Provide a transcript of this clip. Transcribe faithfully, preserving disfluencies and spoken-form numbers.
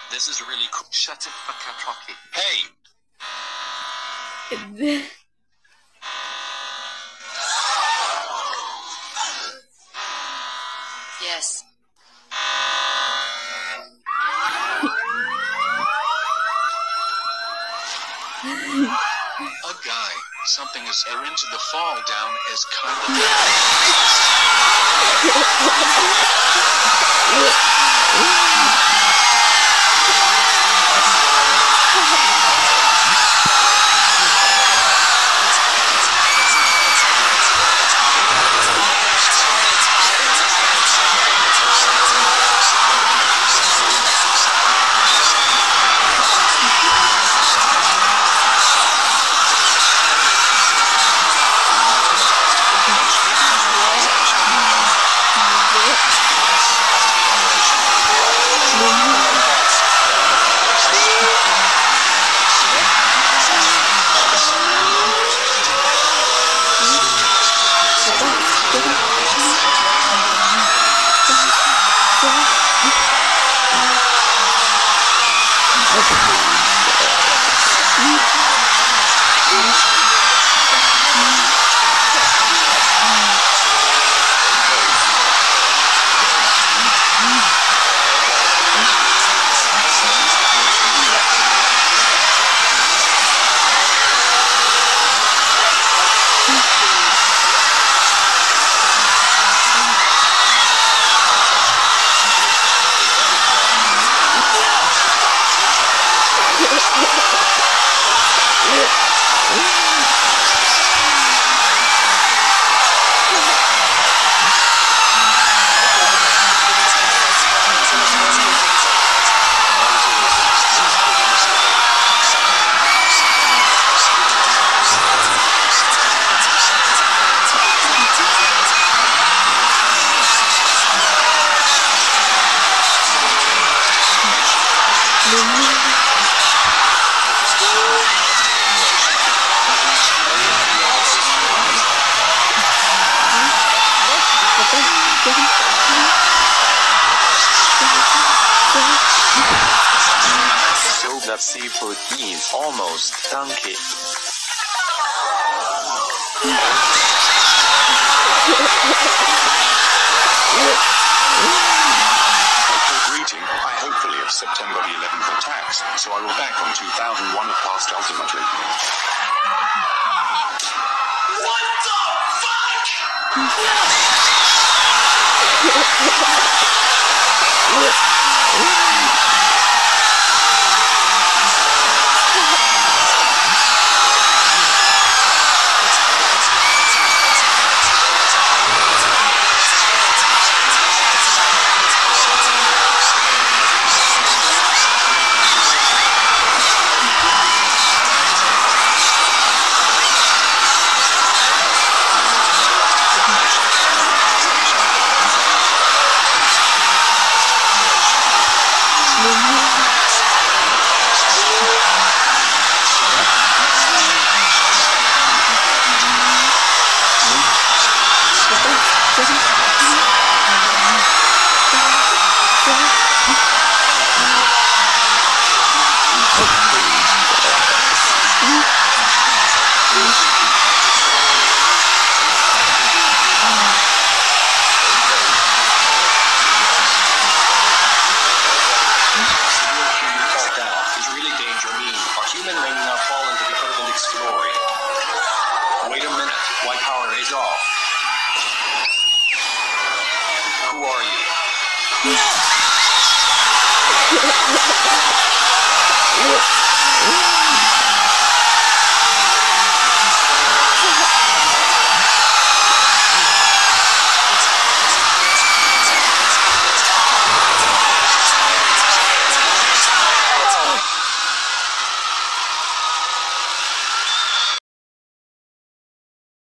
This is really cool. Shut it, fuck up, Rocky. Hey! Yes. A guy. Something is air into the fall down is kind of... So that seafood means almost donkey. Greeting, I hopefully have September the eleventh for tax, so I will back on two thousand one at past ultimately. What the fuck? Wait a minute, why power is off? Who are you?